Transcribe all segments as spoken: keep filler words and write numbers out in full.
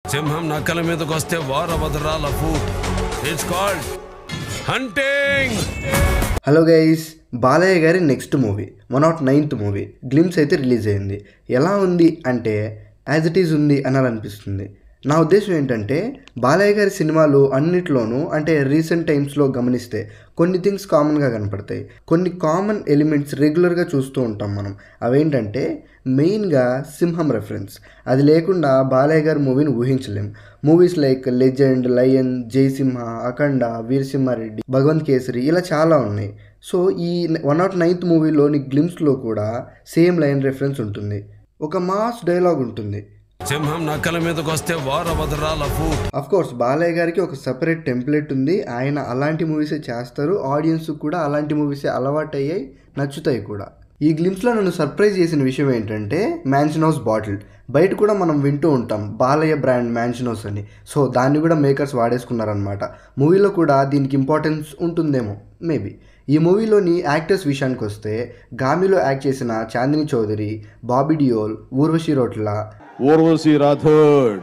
సింహం నక్కల మీదకి వస్తే వారవదరాల food it's called hunting. Hello guys, Balayya గారి next movie one not ninth movie glimpse అయితే రిలీజ్ అయింది. ఎలా ఉంది అంటే యాజ్ ఇట్ ఈజ్ ఉంది అనాలనిపిస్తుంది. నా ఉద్దేశం ఏంటంటే బాలయ్య గారి సినిమాలు అన్నిట్లోనూ అంటే రీసెంట్ టైమ్స్లో గమనిస్తే కొన్ని థింగ్స్ కామన్గా కనపడతాయి. కొన్ని కామన్ ఎలిమెంట్స్ రెగ్యులర్గా చూస్తూ ఉంటాం మనం. అవేంటంటే మెయిన్గా సింహం రెఫరెన్స్. అది లేకుండా బాలయ్య గారి మూవీని ఊహించలేం. Movies like Legend, Lion, Jayasimha, Akhanda, Veera Simha Reddy, Bhagavanth Kesari ఇలా చాలా ఉన్నాయి. సో ఈ వన్ నాట్ నైన్త్ మూవీలోని గ్లిమ్స్లో కూడా సేమ్ లైన్ రెఫరెన్స్ ఉంటుంది. ఒక మాస్ డైలాగ్ ఉంటుంది, సింహం నక్కల మీదకి వస్తే వారవదరాల ఫుడ్. అఫ్ కోర్స్ బాలయ్య గారికి ఒక సెపరేట్ టెంప్లెట్ ఉంది. ఆయన అలాంటి మూవీసే చేస్తారు. ఆడియన్స్ కూడా అలాంటి మూవీసే అలవాటు అయ్యాయి, నచ్చుతాయి కూడా. ఈ గ్లిమ్స్లో నన్ను సర్ప్రైజ్ చేసిన విషయం ఏంటంటే మ్యాన్షన్ హౌస్ బాటిల్. బయట కూడా మనం వింటూ ఉంటాం బాలయ్య బ్రాండ్ మ్యాన్షన్ హౌస్ అని. సో దాన్ని కూడా మేకర్స్ వాడేసుకున్నారనమాట. మూవీలో కూడా దీనికి ఇంపార్టెన్స్ ఉంటుందేమో మేబీ. ఈ మూవీలోని యాక్టర్స్ విషయానికి వస్తే గామిలో యాక్ట్ చేసిన Chandini Chowdary, Bobby Deol, Urvashi Rotla, Urvashi Rathod,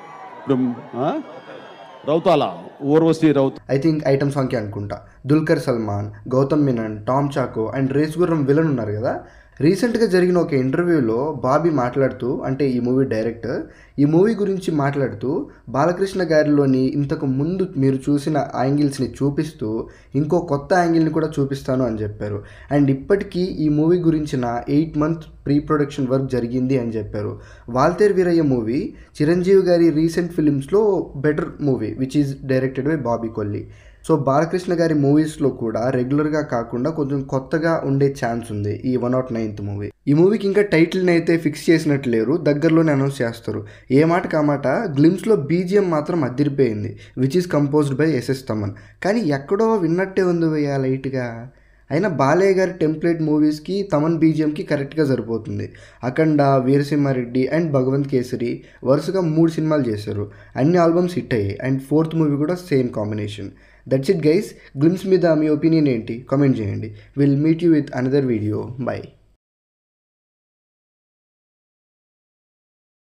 Rautela Urvashi Rauth I think item సాంగ్కి అనుకుంటా, Dulquer Salmaan, Gautham Menon, Tom Chacko and Race Gurram villain ఉన్నారు కదా. రీసెంట్గా జరిగిన ఒక ఇంటర్వ్యూలో బాబీ మాట్లాడుతూ, అంటే ఈ మూవీ డైరెక్టర్ ఈ మూవీ గురించి మాట్లాడుతూ బాలకృష్ణ గారిలోని ఇంతకు ముందు మీరు చూసిన యాంగిల్స్ని చూపిస్తూ ఇంకో కొత్త యాంగిల్ని కూడా చూపిస్తాను అని చెప్పారు. అండ్ ఇప్పటికీ ఈ మూవీ గురించిన eight month pre production work జరిగింది అని చెప్పారు. వాల్తేరు వీరయ్య మూవీ చిరంజీవి గారి రీసెంట్ ఫిలిమ్స్లో better movie which is directed by Bobby Kolli. So Balakrishna గారి మూవీస్లో కూడా రెగ్యులర్గా కాకుండా కొంచెం కొత్తగా ఉండే ఛాన్స్ ఉంది ఈ వన్ నాట్ నైన్త్ మూవీ. ఈ మూవీకి ఇంకా టైటిల్ని అయితే ఫిక్స్ చేసినట్లు లేరు, దగ్గరలోనే అనౌన్స్ చేస్తారు. ఏ మాట కామాట గ్లిమ్స్లో బీజిఎం మాత్రం అదిరిపోయింది, which is composed by S S Thaman. కానీ ఎక్కడో విన్నట్టే ఉంది భయ్యా లైట్గా. అయినా బాలయ్య గారి టెంప్లెట్ మూవీస్కి తమన్ బీజిఎంకి కరెక్ట్గా సరిపోతుంది. అఖండ, వీరసింహారెడ్డి అండ్ భగవంత్ కేసరి వరుసగా మూడు సినిమాలు చేశారు. అన్ని ఆల్బమ్స్ హిట్ అయ్యాయి అండ్ ఫోర్త్ మూవీ కూడా same combination. That's it guys. Glimpse మీద మీ ఒపీనియన్ ఏంటి కామెంట్ చేయండి. Will meet you with another video. By.